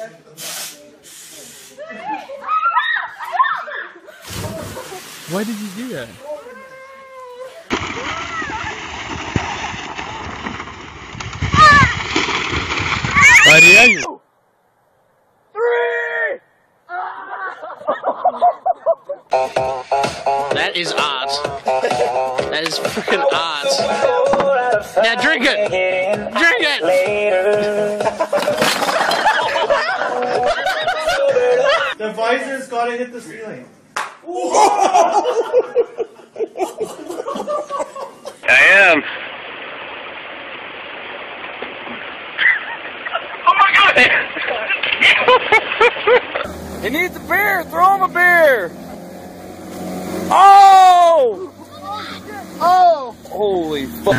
Why did you do that? Maria! 3! That is art. That is freaking art. Now drink it! Drink it! The visor's gotta hit the ceiling. I am. Oh my god! He needs a beer! Throw him a beer! Oh! Oh! Holy fuck.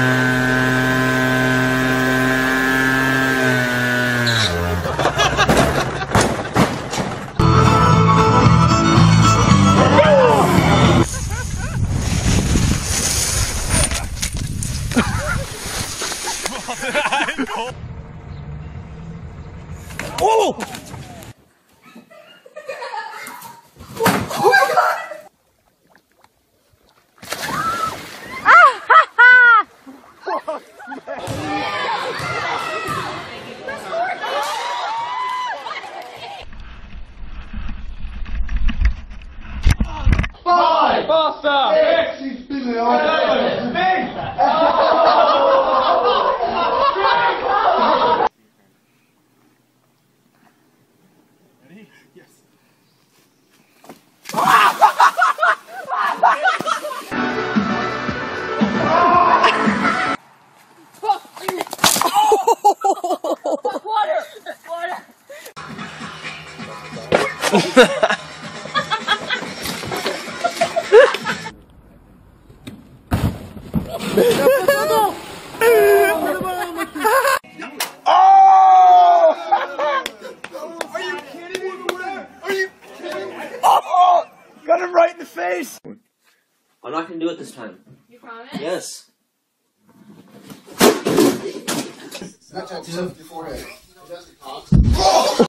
Oh! Basta! Ready? Yes. Got him right in the face! I'm not gonna do it this time. You promise? Yes. Snapchat yourself in your forehead.